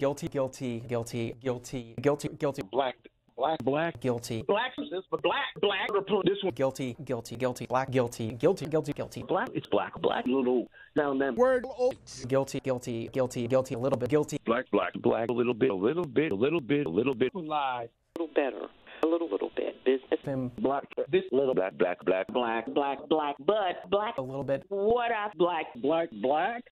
guilty, guilty, guilty, guilty, guilty, guilty, Black, guilty, black is this, but black, this one. guilty, guilty, guilty, black, guilty, guilty, guilty, guilty, Black, it's black, little, down them. Word. Oh. guilty, guilty, guilty, guilty, a little bit, guilty, Black, a little bit, Lie. A little better. A little bit. Business. him, black, this little black, Black, but black. a little bit, What up, black? black.